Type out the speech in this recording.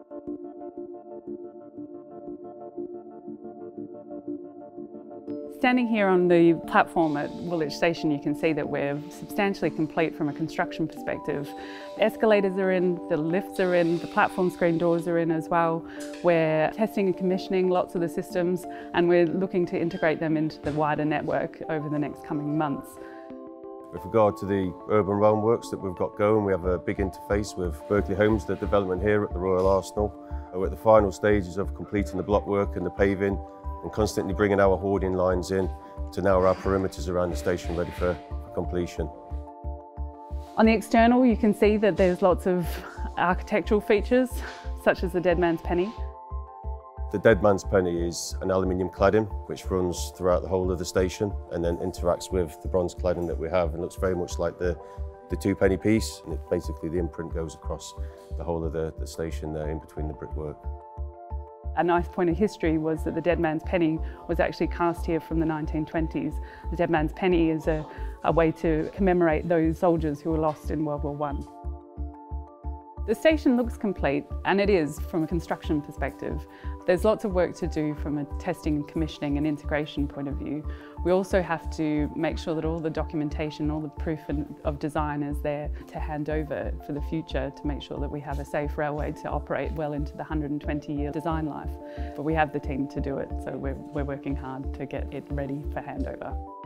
Standing here on the platform at Woolwich Station, you can see that we're substantially complete from a construction perspective. Escalators are in, the lifts are in, the platform screen doors are in as well. We're testing and commissioning lots of the systems, and we're looking to integrate them into the wider network over the next coming months. With regard to the urban realm works that we've got going, we have a big interface with Berkeley Homes, the development here at the Royal Arsenal. We're at the final stages of completing the block work and the paving, and constantly bringing our hoarding lines in to narrow our perimeters around the station ready for completion. On the external, you can see that there's lots of architectural features, such as the Dead Man's Penny. The Dead Man's Penny is an aluminium cladding which runs throughout the whole of the station and then interacts with the bronze cladding that we have, and looks very much like the two-penny piece, and basically the imprint goes across the whole of the station there in between the brickwork. A nice point of history was that the Dead Man's Penny was actually cast here from the 1920s. The Dead Man's Penny is a way to commemorate those soldiers who were lost in World War I. The station looks complete, and it is from a construction perspective. There's lots of work to do from a testing and commissioning and integration point of view. We also have to make sure that all the documentation, all the proof of design is there to hand over for the future, to make sure that we have a safe railway to operate well into the 120-year design life. But we have the team to do it, so we're working hard to get it ready for handover.